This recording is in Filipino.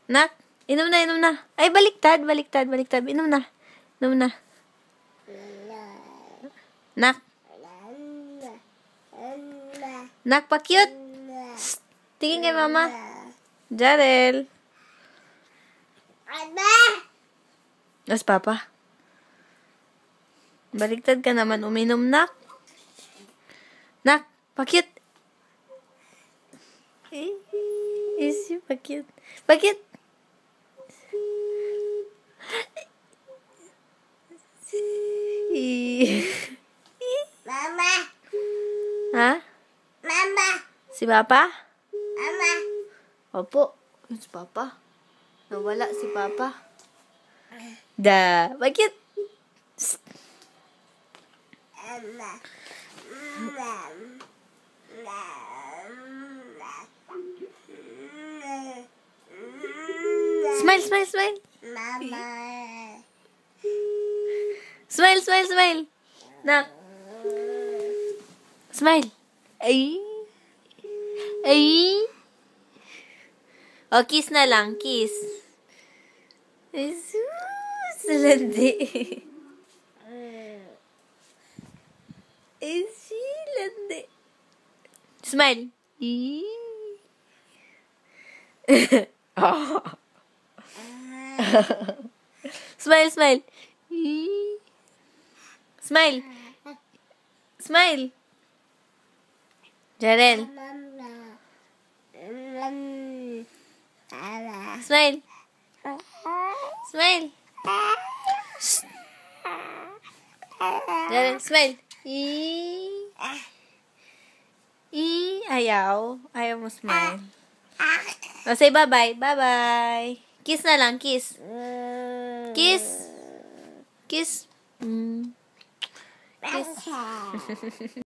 Nak, inom na, inom na. Ay, baliktad, baliktad, baliktad. Inom na. Inom na. Nak. Nak, pa-cute. Tingin kay mama. Jarel. As papa. Baliktad ka naman, uminom, nak. Nak, pa-cute. Is you pa-cute? Pa-cute. Mama. Ha? Mama. Si Papa? Mama. Opo. Si Papa. Nawala si Papa. Da. Pa-cute. Smile, smile, smile. Mama. Smile, smile, smile. Nak. Smile. Ay. Ay. O, kiss na lang. Kiss. Ay, sus. Landi. Ay, si landi. Smile. Oh. Smile, smile. Smile. Smile. Jarel. Smile. Smile. Jarel, smile. Ayaw. Ayaw mo smile. O, say bye-bye. Bye-bye. Kiss na lang. Kiss. Kiss. Kiss. Kiss.